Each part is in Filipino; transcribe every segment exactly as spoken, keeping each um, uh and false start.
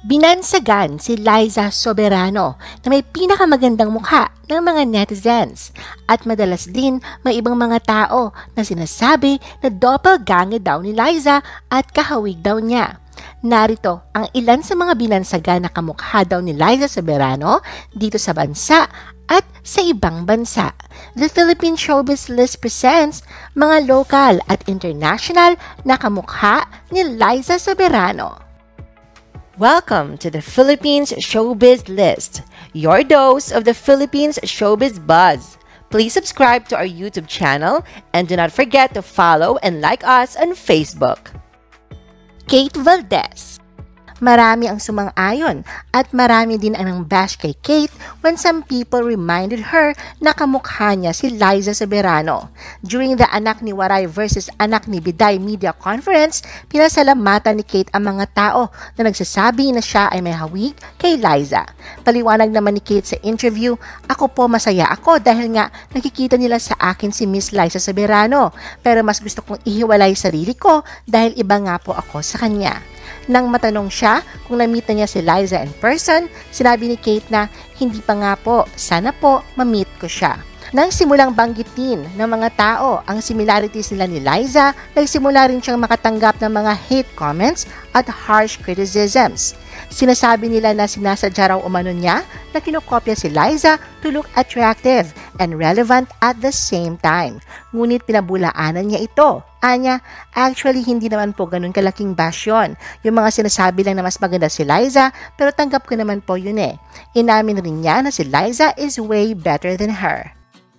Binansagan si Liza Soberano na may pinakamagandang mukha ng mga netizens at madalas din may ibang mga tao na sinasabi na doppelganger daw ni Liza at kahawig daw niya. Narito ang ilan sa mga binansagan na kamukha daw ni Liza Soberano dito sa bansa at sa ibang bansa. The Philippine Showbiz List presents mga local at international na kamukha ni Liza Soberano. Welcome to the Philippines Showbiz List, your dose of the Philippines Showbiz buzz. Please subscribe to our YouTube channel and do not forget to follow and like us on Facebook. Kate Valdez. Marami ang sumang-ayon at marami din ang nang-bash kay Kate when some people reminded her na kamukha niya si Liza Soberano. During the Anak ni Waray versus Anak ni Biday media conference, pinasalamatan ni Kate ang mga tao na nagsasabi na siya ay may hawig kay Liza. Paliwanag naman ni Kate sa interview, "Ako po masaya ako dahil nga nakikita nila sa akin si Miss Liza Soberano, pero mas gusto kong ihiwalay sarili ko dahil iba nga po ako sa kanya." Nang matanong siya kung na-meet na niya si Liza in person, sinabi ni Kate na hindi pa nga po, sana po ma-meet ko siya. Nang simulang banggitin ng mga tao ang similarities nila ni Liza, nagsimula rin siyang makatanggap ng mga hate comments at harsh criticisms. Sinasabi nila na sinasadya raw umano niya na kinokopya si Liza to look attractive and relevant at the same time. Ngunit pinabulaanan niya ito. Anya, actually hindi naman po ganun kalaking bash yun. Yung mga sinasabi lang na mas maganda si Liza, pero tanggap ko naman po yun eh. Inamin rin niya na si Liza is way better than her.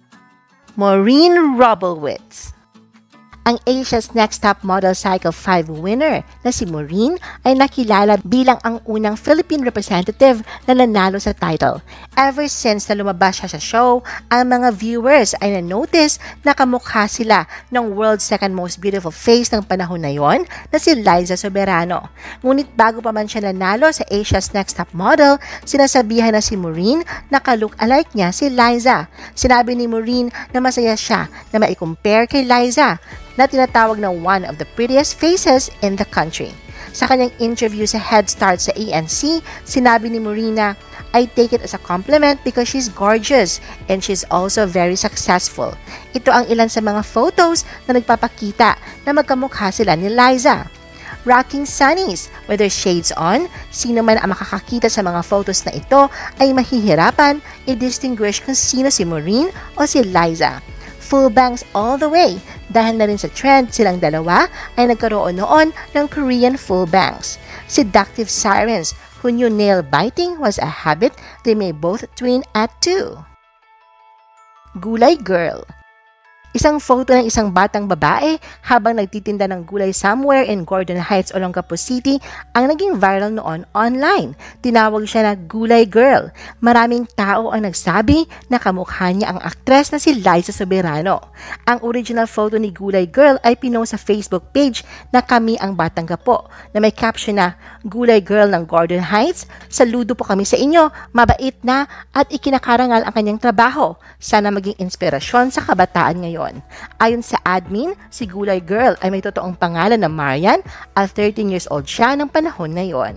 Maureen Robowitz. Ang Asia's Next Top Model Cycle five winner na si Maureen ay nakilala bilang ang unang Philippine representative na nanalo sa title. Ever since na lumabas siya sa show, ang mga viewers ay na-notice na kamukha sila ng world's second most beautiful face ng panahon na yon na si Liza Soberano. Ngunit bago pa man siya nanalo sa Asia's Next Top Model, sinasabihan na si Maureen na ka-look alike niya si Liza. Sinabi ni Maureen na masaya siya na mai-compare kay Liza, na tinatawag na one of the prettiest faces in the country. Sa kanyang interview sa Head Start sa A N C, sinabi ni Marina, "I take it as a compliment because she's gorgeous and she's also very successful." Ito ang ilan sa mga photos na nagpapakita na magkamukha sila ni Liza. Rocking Sunnies, whether shades on, sino man ang makakakita sa mga photos na ito ay mahihirapan i-distinguish kung sino si Maureen o si Liza. Full bangs all the way. Dahil na rin sa trend, silang dalawa ay nagkaroon noon ng Korean full bangs. Seductive sirens who knew nail biting was a habit they may both twin at two. Gulay Girl. Isang photo ng isang batang babae habang nagtitinda ng gulay somewhere in Gordon Heights, Olongapo City ang naging viral noon online. Tinawag siya na Gulay Girl. Maraming tao ang nagsabi na kamukha niya ang aktres na si Liza Soberano. Ang original photo ni Gulay Girl ay pinost sa Facebook page na Kami ang Batang Gapo na may caption na, "Gulay Girl ng Gordon Heights, saludo po kami sa inyo, mabait na at ikinakarangal ang kanyang trabaho. Sana maging inspirasyon sa kabataan ngayon." Ayon sa admin, si Gulay Girl ay may totoong pangalan na Marian at thirteen years old siya ng panahon na yon.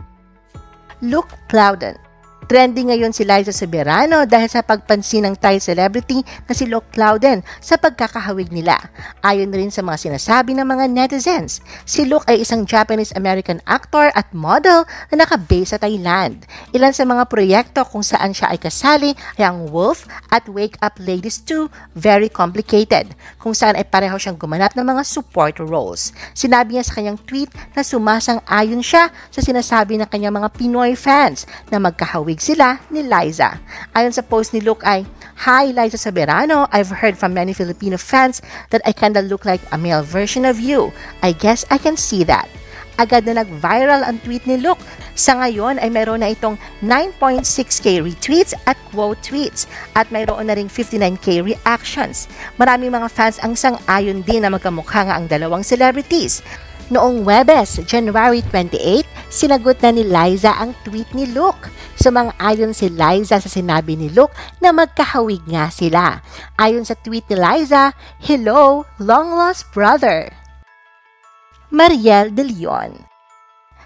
Luke Plowden. Trending ngayon si Liza Soberano dahil sa pagpansin ng Thai celebrity na si Luke Plowden sa pagkakahawig nila. Ayon rin sa mga sinasabi ng mga netizens, si Luke ay isang Japanese-American actor at model na nakabase sa Thailand. Ilan sa mga proyekto kung saan siya ay kasali ay ang Wolf at Wake Up Ladies two, Very Complicated, kung saan ay pareho siyang gumanap ng mga support roles. Sinabi niya sa kanyang tweet na sumasang-ayon siya sa sinasabi ng kanyang mga Pinoy fans na magkahawig sila ni Liza. Ayon sa post ni Luke ay, "Hi Liza Soberano, I've heard from many Filipino fans that I kinda look like a male version of you. I guess I can see that." Agad na nag-viral ang tweet ni Luke. Sa ngayon ay mayroon na itong nine point six K retweets at quote tweets at mayroon na ring fifty-nine K reactions. Maraming mga fans ang sang-ayon din na magkamukha nga ang dalawang celebrities. Noong Huwebes, January twenty-eighth, sinagot na ni Liza ang tweet ni Luke. Sumang-ayon si Liza sa sinabi ni Luke na magkahawig nga sila. Ayon sa tweet ni Liza, "Hello, long-lost brother." Mariel De Leon.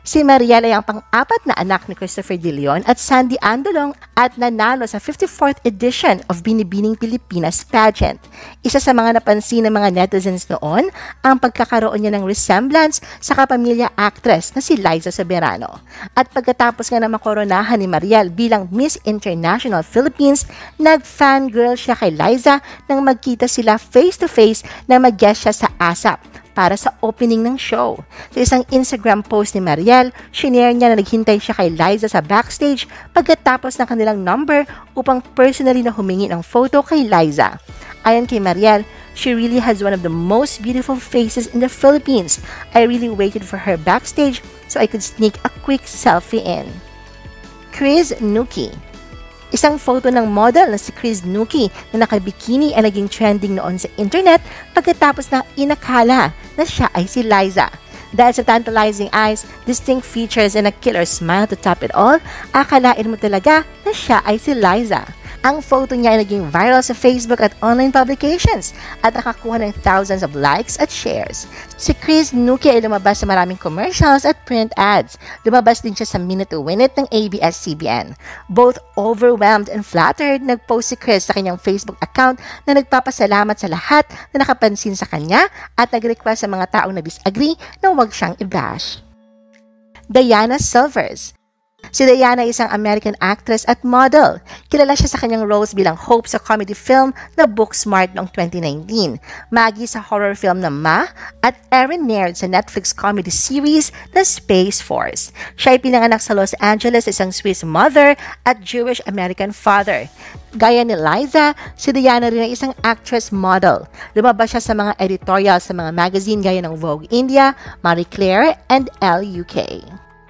Si Mariel ay ang pang-apat na anak ni Christopher De Leon at Sandy Andolong at nanalo sa fifty-fourth edition of Binibining Pilipinas pageant. Isa sa mga napansin ng mga netizens noon ang pagkakaroon niya ng resemblance sa kapamilya actress na si Liza Soberano. At pagkatapos nga na makoronahan ni Mariel bilang Miss International Philippines, nag-fangirl siya kay Liza nang magkita sila face-to-face na mag-guest siya sa A S A P para sa opening ng show. Sa isang Instagram post ni Mariel, shinare niya na naghintay siya kay Liza sa backstage pagkatapos ng kanilang number upang personally na humingi ng photo kay Liza. Ayon kay Mariel, she really has one of the most beautiful faces in the Philippines. I really waited for her backstage so I could sneak a quick selfie in. Chris Nuki. Isang photo ng model na si Chris Nuki na nakabikini ay naging trending noon sa internet pagkatapos na inakala na siya ay si Liza. Dahil sa tantalizing eyes, distinct features and a killer smile to top it all, akalain mo talaga na siya ay si Liza. Ang photo niya ay naging viral sa Facebook at online publications at nakakuha ng thousands of likes at shares. Si Chris Nuki ay lumabas sa maraming commercials at print ads. Lumabas din siya sa Minute to Win It ng A B S C B N. Both overwhelmed and flattered, nag-post si Chris sa kanyang Facebook account na nagpapasalamat sa lahat na nakapansin sa kanya at nag-request sa mga taong na-disagree na huwag siyang i-bash. Diana Silvers. Si Diana ay isang American actress at model. Kilala siya sa kanyang roles bilang Hope sa comedy film na Booksmart noong twenty nineteen, Maggie sa horror film na Ma, at Erin Naird sa Netflix comedy series na Space Force. Siya ay pinanganak sa Los Angeles, isang Swiss mother at Jewish-American father. Gaya ni Liza, si Diana rin ay isang actress model. Lumabas siya sa mga editorials sa mga magazine gaya ng Vogue India, Marie Claire, and Elle U K.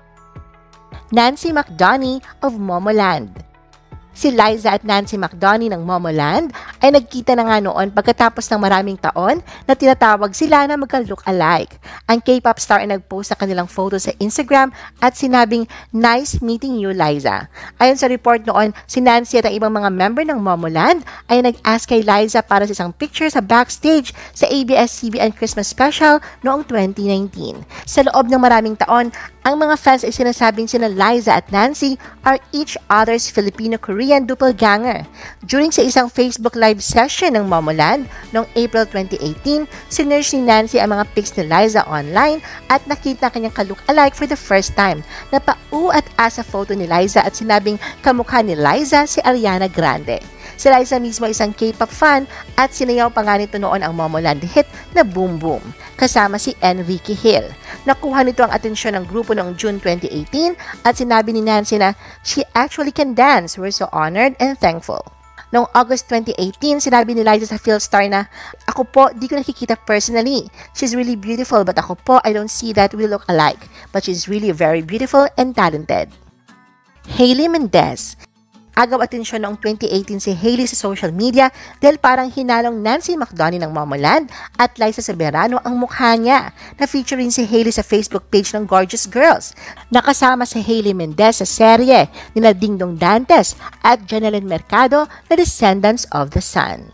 Nancy McDonie of Momoland. Si Liza at Nancy McDonie ng Momoland ay nagkita na nga noon pagkatapos ng maraming taon na tinatawag sila na magka-look alike. Ang K-pop star ay nag-post sa kanilang photo sa Instagram at sinabing, "Nice meeting you, Liza." Ayon sa report noon, si Nancy at ang ibang mga member ng Momoland ay nag-ask kay Liza para sa isang picture sa backstage sa A B S C B N Christmas Special noong twenty nineteen. Sa loob ng maraming taon, ang mga fans ay sinasabing sina Liza at Nancy are each other's Filipino-Korean doppelganger. During sa isang Facebook live session ng Momoland noong April twenty eighteen, sinerge ni Nancy ang mga pics ni Liza online at nakita kanyang ka-look-alike for the first time. Napau at asa photo ni Liza at sinabing kamukha ni Liza si Ariana Grande. Si Liza mismo ay isang K-pop fan at sinayaw pa nga nito noon ang Momoland hit na Boom Boom, kasama si Enrique Hill. Nakuha nito ang atensyon ng grupo noong June twenty eighteen at sinabi ni Nancy na she actually can dance. We're so honored and thankful. Noong August twenty eighteen, sinabi ni Liza sa Philstar na, "Ako po, di ko nakikita personally. She's really beautiful but ako po, I don't see that we look alike. But she's really very beautiful and talented." Hailey Mendez. Agaw atensyon noong twenty eighteen si Hailey sa social media dahil parang hinalong Nancy McDonie ng Momoland at Liza Soberano ang mukha niya. Na-feature rin si Hailey sa Facebook page ng Gorgeous Girls. Nakasama si Hailey Mendez sa serye nila Dingdong Dantes at Janeline Mercado na Descendants of the Sun.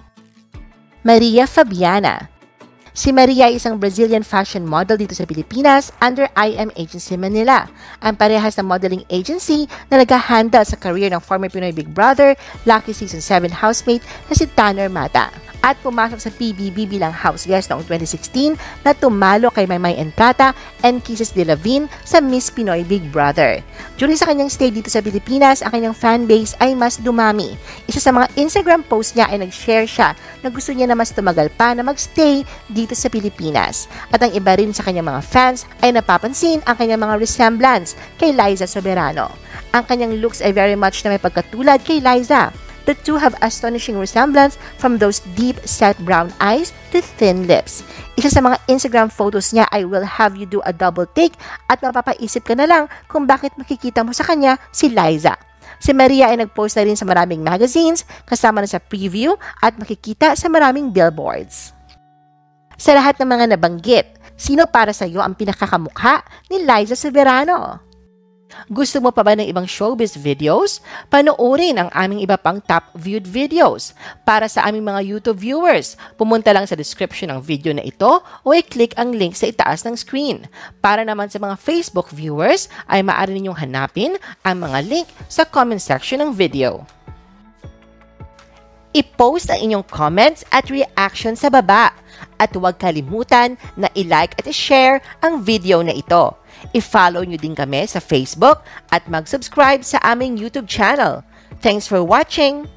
Maria Fabiana. Si Maria ay isang Brazilian fashion model dito sa Pilipinas under I M Agency Manila. Ang parehas na modeling agency na nag-handle sa career ng former Pinoy Big Brother, Lucky Season seven housemate na si Tanner Mata. At pumasok sa P B B bilang house guest noong twenty sixteen na tumalo kay Maymay Entrata and Kisses de la Vin sa Miss Pinoy Big Brother. During sa kanyang stay dito sa Pilipinas, ang kanyang fanbase ay mas dumami. Isa sa mga Instagram post niya ay nag-share siya na gusto niya na mas tumagal pa na magstay dito sa Pilipinas. At ang iba rin sa kanyang mga fans ay napapansin ang kanyang mga resemblance kay Liza Soberano. Ang kanyang looks ay very much na may pagkatulad kay Liza. The two have astonishing resemblance from those deep-set brown eyes to thin lips. Isa sa mga Instagram photos niya ay will have you do a double take at mapapaisip ka na lang kung bakit makikita mo sa kanya si Liza. Si Maria ay nag-post na rin sa maraming magazines, kasama na sa preview at makikita sa maraming billboards. Sa lahat ng mga nabanggit, sino para sa iyo ang pinakakamukha ni Liza Soberano? Gusto mo pa ba ng ibang showbiz videos? Panoorin ang aming iba pang top viewed videos. Para sa aming mga YouTube viewers, pumunta lang sa description ng video na ito o i-click ang link sa itaas ng screen. Para naman sa mga Facebook viewers, ay maaari ninyong hanapin ang mga link sa comment section ng video. I-post ang inyong comments at reaction sa baba. At huwag kalimutan na i-like at i-share ang video na ito. I-follow nyo din kami sa Facebook at mag-subscribe sa aming YouTube channel. Thanks for watching!